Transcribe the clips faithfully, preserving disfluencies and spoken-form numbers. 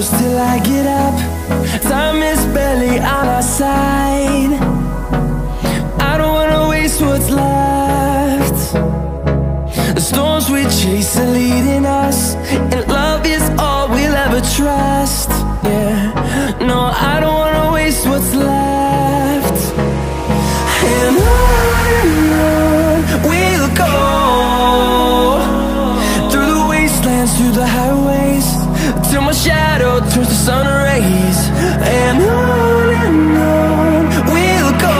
close till I get up. Time is barely on our side. I don't wanna waste what's left. The storms we chase are leading us, and love is all we'll ever trust. Yeah, no, I don't wanna waste what's left. And on and on we'll go, through the wastelands, through the highways, till my shadow turns to sun rays. And on and on we'll go,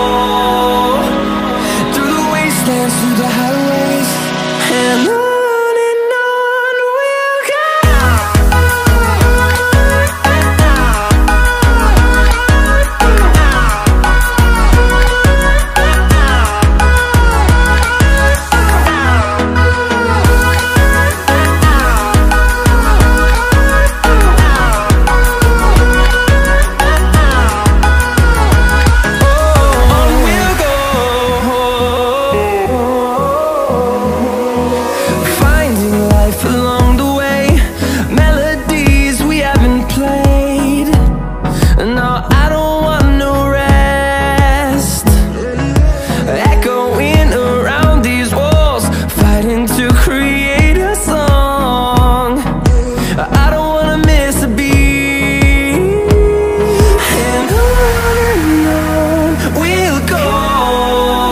through the wastelands, through the highways, and on.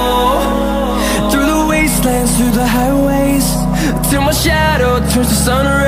Through the highways, till my shadow turns to sun.